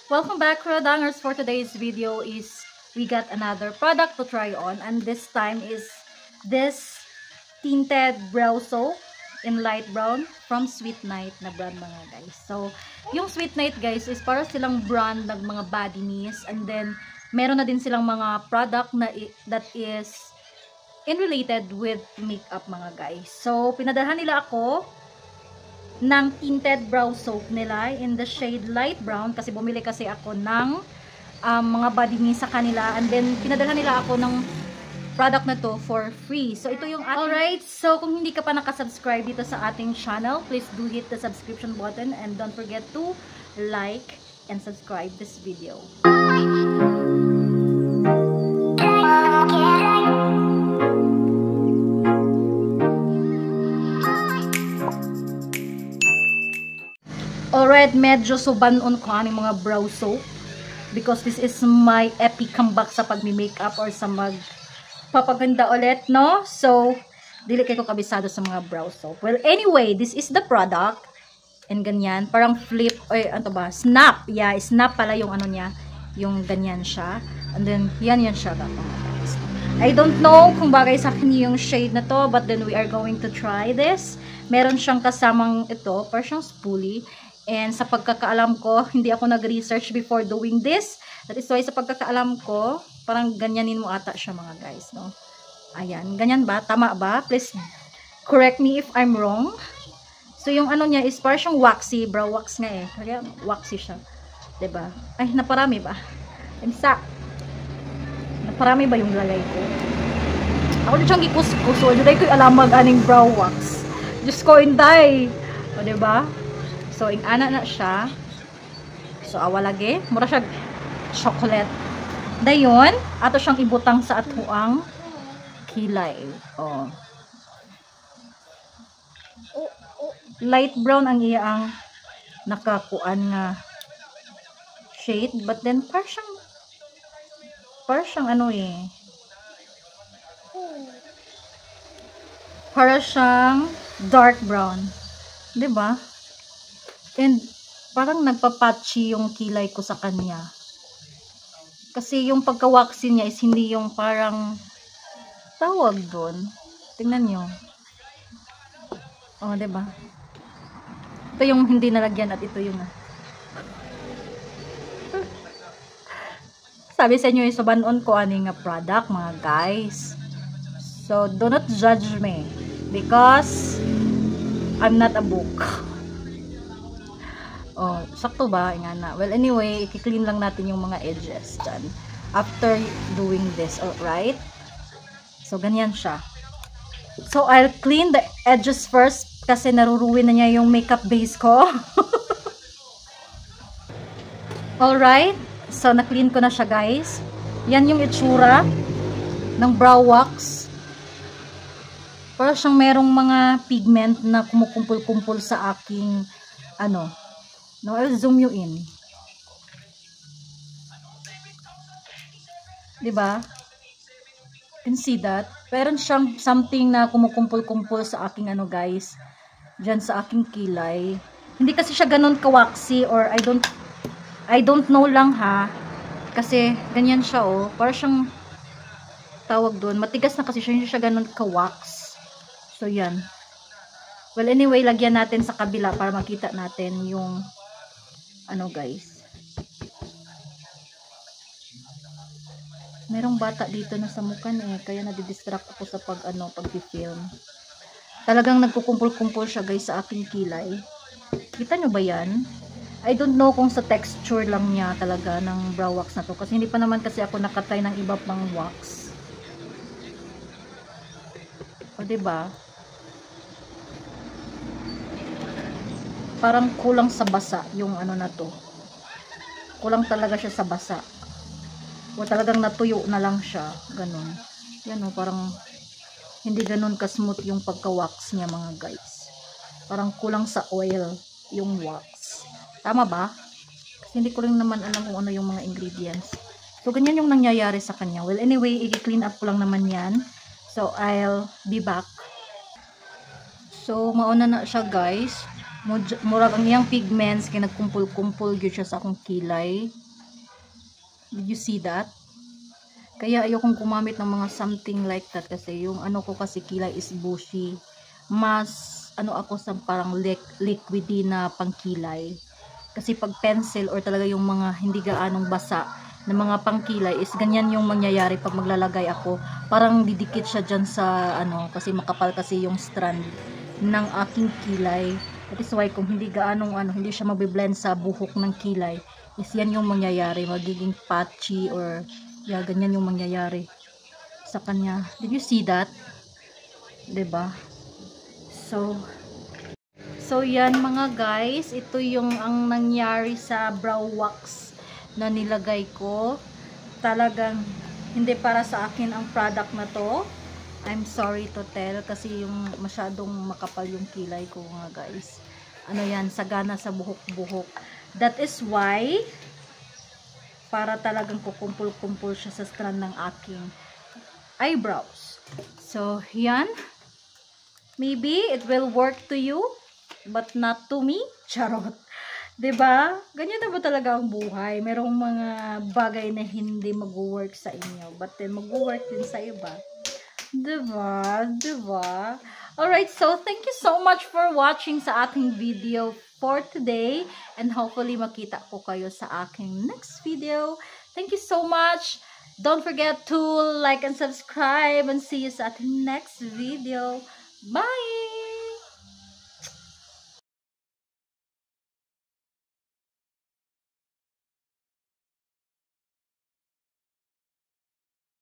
Welcome back, Rodangers. For today's video is we got another product to try on, and this time is this tinted brow soap in light brown from Sweet Night na brand mga guys. So, yung Sweet Night guys is para silang brand ng mga body mist, and then meron na din silang mga product na that is in related with makeup mga guys. So, pinadalhan nila ako ng tinted brow soap nila in the shade light brown kasi bumili kasi ako ng mga body mist sa kanila, and then pinadalhan nila ako ng product na to for free. So ito yung ating... Alright, so kung hindi ka pa nakasubscribe dito sa ating channel, please do hit the subscription button and don't forget to like and subscribe this video. Alright, medyo subanon ko ang mga brow soap because this is my epic comeback sa pagmi-makeup or sa magpapaganda ulit, no? So, dili kayo kabisado sa mga brow soap. Well, anyway, this is the product. And ganyan, parang flip, ano ba? Snap. Yeah, snap pala yung ano niya. Yung ganyan siya. And then, yan siya. I don't know kung bagay sa akin yung shade na to, but then we are going to try this. Meron siyang kasamang ito, parang siyang spoolie. And sa pagkakaalam ko, hindi ako nag-research before doing this. That is why sa pagkakaalam ko, parang ganyanin mo ata siya mga guys, no? Ayan, ganyan ba? Tama ba? Please correct me if I'm wrong. So yung ano niya is parang siyang waxy, brow wax nga eh. Kaya waxy siya. 'Di ba? Ay, naparami ba? Imsa. Naparami ba yung lalay ko? Ako din siyang gikus-kuso. Juday ko'y alamag aning brow wax. Diyos ko, inday. O, 'di ba? So, ing ana na siya. So, awalagi. Mura siya chocolate. Dayon, ato siyang ibutang sa atuang kilay. Oh. Light brown ang iyang nakakuan nga shade. But then, par siyang ano eh. Para siyang dark brown. 'Di ba? And parang nagpapatchy yung kilay ko sa kanya. Kasi yung pagka-waxy niya is hindi yung parang tawag doon. Tingnan nyo. Oh, 'di ba? Ito yung hindi nalagyan at ito yung sabi sa inyo yung subanon ko aning nga product mga guys. So, do not judge me because I'm not a book. Oh, sakto ba? Ingana. Well, anyway, i-clean lang natin yung mga edges dyan. After doing this, alright? So, ganyan siya. So, I'll clean the edges first kasi naruruwin na niya yung makeup base ko. Alright? So, na-clean ko na siya, guys. Yan yung itsura ng brow wax. Para siyang merong mga pigment na kumukumpul-kumpul sa aking ano. No, I'll zoom you in. Diba? You can see that. Meron siyang something na kumukumpul-kumpul sa aking ano guys. Diyan sa aking kilay. Hindi kasi siya ganun ka-waxy or I don't know lang ha. Kasi ganyan siya oh. Para siyang tawag doon. Matigas na kasi siya. Hindi siya ganun ka-wax. So yan. Well anyway, lagyan natin sa kabila para makita natin yung ano guys. Merong bata dito na sa mukha eh, kaya nadidistract ako sa pag-film. Talagang nagkukumpul-kumpul siya guys sa aking kilay. Kita nyo ba yan? I don't know kung sa texture lang niya talaga ng brow wax na to. Kasi hindi pa naman kasi ako nakatry ng iba pang wax. O diba? Parang kulang sa basa yung ano na to. Kulang talaga siya sa basa. O talagang natuyo na lang siya. Ganon. Yan o, parang hindi ganon ka-smooth yung pagka-wax niya mga guys. Parang kulang sa oil yung wax. Tama ba? Kasi hindi ko rin naman alam kung ano yung mga ingredients. So, ganyan yung nangyayari sa kanya. Well, anyway, i-clean up ko lang naman yan. So, I'll be back. So, mauna na siya guys. Murag ang iyang pigments kay nagkumpul-kumpul gyud siya sa akong kilay. Did you see that? Kaya ayokong gumamit ng mga something like that kasi yung ano ko kasi kilay is bushy. Mas ano ako sa parang liquidy na pangkilay. Kasi pag pencil or talaga yung mga hindi gaanong basa na mga pangkilay is ganyan yung mangyayari pag maglalagay ako. Parang didikit siya dyan sa ano kasi makapal kasi yung strand ng aking kilay. That is why kung hindi gaanong ano, hindi siya mabiblend sa buhok ng kilay, is yan yung mangyayari, magiging patchy or yeah, ganyan yung mangyayari sa kanya. Did you see that? 'Di ba? So yan mga guys, ito yung ang nangyari sa brow wax na nilagay ko. Talagang hindi para sa akin ang product na to. I'm sorry to tell kasi yung masyadong makapal yung kilay ko nga guys. Ano yan, sagana sa buhok-buhok. That is why para talagang kukumpul-kumpul siya sa strand ng aking eyebrows. So yan. Maybe it will work to you, but not to me. Charot. 'Di ba? Ganyan na ba talaga ang buhay? Merong mga bagay na hindi mag-work sa inyo, but then mag-work din sa iba. 'Di ba? 'Di ba? Alright, so thank you so much for watching sa ating video for today, and hopefully makita ko kayo sa aking next video. Thank you so much. Don't forget to like and subscribe, and see you sa ating next video. Bye!